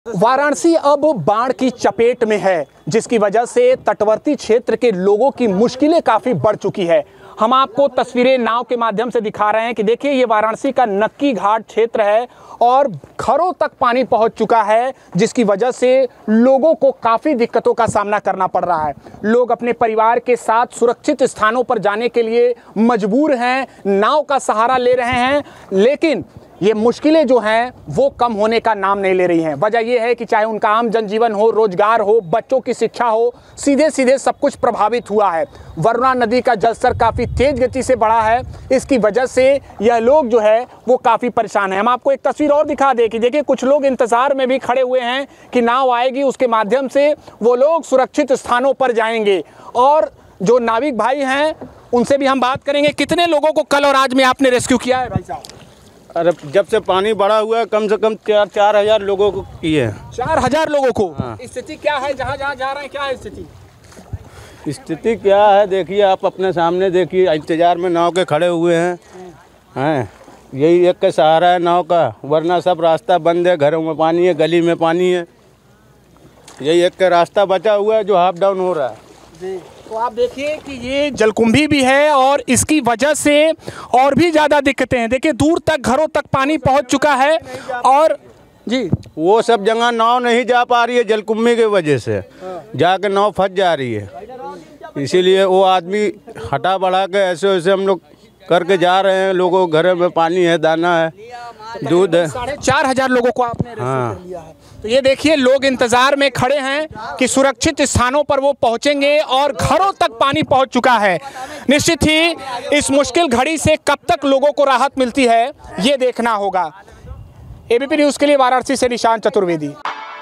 वाराणसी अब बाढ़ की चपेट में है, जिसकी वजह से तटवर्ती क्षेत्र के लोगों की मुश्किलें काफी बढ़ चुकी है। हम आपको तस्वीरें नाव के माध्यम से दिखा रहे हैं कि देखिए ये वाराणसी का नक्की घाट क्षेत्र है और घरों तक पानी पहुंच चुका है, जिसकी वजह से लोगों को काफ़ी दिक्कतों का सामना करना पड़ रहा है। लोग अपने परिवार के साथ सुरक्षित स्थानों पर जाने के लिए मजबूर हैं, नाव का सहारा ले रहे हैं, लेकिन ये मुश्किलें जो हैं वो कम होने का नाम नहीं ले रही हैं। वजह यह है कि चाहे उनका आम जनजीवन हो, रोजगार हो, बच्चों की शिक्षा हो, सीधे सीधे सब कुछ प्रभावित हुआ है। वरुणा नदी का जलस्तर काफ़ी तेज गति से बढ़ा है, इसकी वजह से यह लोग जो है वो काफ़ी परेशान हैं। हम आपको एक तस्वीर और दिखा दें कि देखिए कुछ लोग इंतज़ार में भी खड़े हुए हैं कि नाव आएगी, उसके माध्यम से वो लोग सुरक्षित स्थानों पर जाएंगे। और जो नाविक भाई हैं उनसे भी हम बात करेंगे। कितने लोगों को कल और आज में आपने रेस्क्यू किया है भाई साहब? अरे जब से पानी बढ़ा हुआ है कम से कम 4,000 लोगों को किए हैं। 4,000 लोगों को? हाँ। स्थिति क्या है जहाँ जहाँ जा रहे हैं, क्या है स्थिति? स्थिति क्या है देखिए, आप अपने सामने देखिए, इंतजार में नाव के खड़े हुए हैं। यही एक का सहारा है नाव का, वरना सब रास्ता बंद है। घरों में पानी है, गली में पानी है, यही एक का रास्ता बचा हुआ है जो हाफ डाउन हो रहा है जी। तो आप देखिए कि ये जलकुंभी भी है और इसकी वजह से और भी ज़्यादा दिक्कतें हैं। देखिए दूर तक घरों तक पानी पहुंच चुका है और जी वो सब जगह नाव नहीं जा पा रही है जलकुंभी की वजह से, जाके नाव फंस जा रही है। इसीलिए वो आदमी हटा बढ़ा के ऐसे वैसे हम लोग करके जा रहे हैं। लोगों के घर में पानी है, दाना है, दूध है। 4,500 लोगों को आपने रेस्क्यू कर लिया है। तो ये देखिए लोग इंतजार में खड़े हैं कि सुरक्षित स्थानों पर वो पहुंचेंगे और घरों तक पानी पहुंच चुका है। निश्चित ही इस मुश्किल घड़ी से कब तक लोगों को राहत मिलती है ये देखना होगा। एबीपी न्यूज़ के लिए वाराणसी से Nishant Chaturvedi.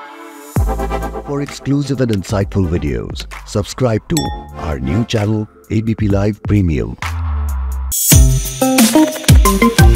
For exclusive and insightful videos, subscribe to our new channel ABP Live Premium.